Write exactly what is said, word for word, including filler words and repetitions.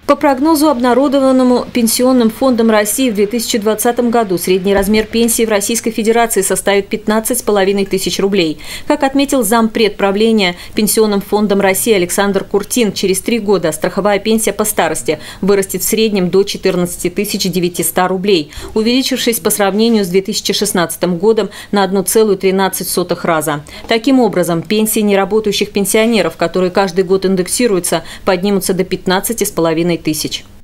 По прогнозу, обнародованному Пенсионным фондом России в две тысячи двадцатом году, средний размер пенсии в Российской Федерации составит пятнадцать с половиной тысяч рублей. Как отметил зампред правления Пенсионным фондом России Александр Куртин, через три года страховая пенсия по старости вырастет в среднем до четырнадцати тысяч девятисот рублей, увеличившись по сравнению с две тысячи шестнадцатым годом на одну целую тринадцать сотых раза. Таким образом, пенсии неработающих пенсионеров, которые каждый год индексируются, поднимутся до пятнадцати с половиной тысяч.